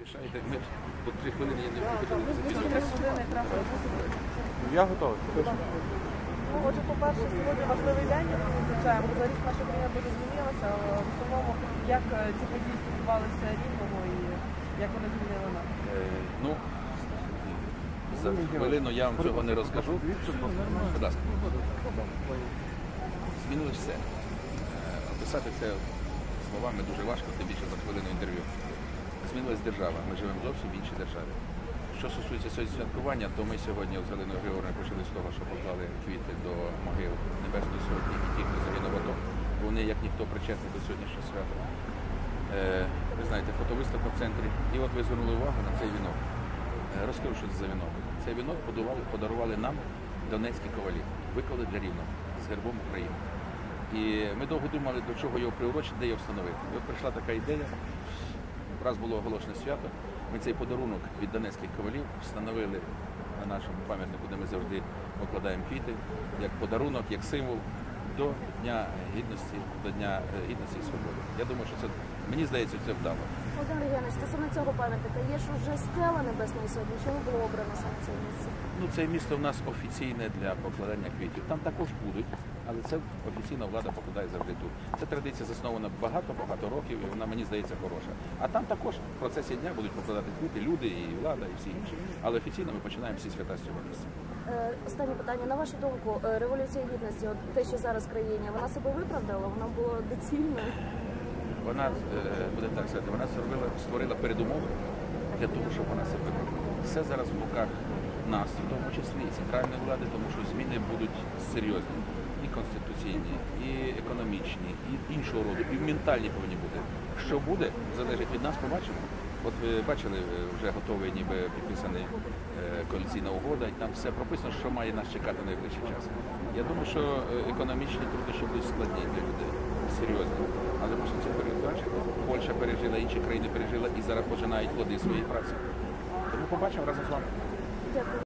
поспішаєте, ми по 3 хвилини я не хотіли Я готовий. Ну, отже, по-перше, сьогодні важливий день, який ми відзначаємо. За рік наша країна дуже змінилася, але в основному, як ці події стосувалися Рівного і як вони змінили нас? Ну, за хвилину я вам цього не розкажу. Будь ласка. Змінилось все. Описати це словами дуже важко, тим більше за хвилину інтерв'ю. Змінилась держава, ми живемо зовсім в іншій державі. Що стосується цього святкування, то ми сьогодні з Галиною Григорівною почали з того, що поклали квіти до могил Небесної Сотні і тих, хто загинув в АТО. Вони, як ніхто, причетні до сьогоднішнього свята. Ви знаєте, фотовиставка в центрі. І от ви звернули увагу на цей вінок. Розкажу, що це за вінок. Цей вінок подарували нам донецькі ковалі. Виклали для Рівного з гербом України. І ми довго думали, до чого його приурочити, де його встановити. І от прийшла така ідея. Раз було оголошене свято, ми цей подарунок від донецьких ковалів встановили на нашому пам'ятнику, де ми завжди покладаємо квіти, як подарунок, як символ до Дня Гідності, і Свободи. Я думаю, що це, мені здається, це вдало. Володимир Євгенович, стосовно цього пам'ятника, є ж уже стела Небесної Сотні, чому було обрано саме це місце? Ну, це місто в нас офіційне для покладання квітів. Там також будуть, але це офіційна влада покладає завжди тут. Ця традиція заснована багато-багато років, і вона, мені здається, хороша. А там також в процесі дня будуть покладати квіти люди, і влада, і всі інші. Але офіційно ми починаємо всі свята з цього місця. Останнє питання. На вашу думку, Революція Гідності, от те, що зараз в країні, вона себе виправдала? Вона була доцільною? Вона, буде так сказати, вона створила передумови для того, щоб вона себе виправдала. Все зараз в руках нас, в тому числі і центральної влади, тому що зміни будуть серйозні. І конституційні, і економічні, і іншого роду, і ментальні повинні бути. Що буде, залежить від нас, побачимо. От ви бачили, вже готовий, ніби підписана коаліційна угода, і там все прописано, що має нас чекати в найближчий час. Я думаю, що економічні труднощі будуть складні для людей, серйозні. Але ми це передбачимо. Польща пережила, інші країни пережили і зараз починають плоди своєї праці. Тому побачимо разом з вами. Дякую.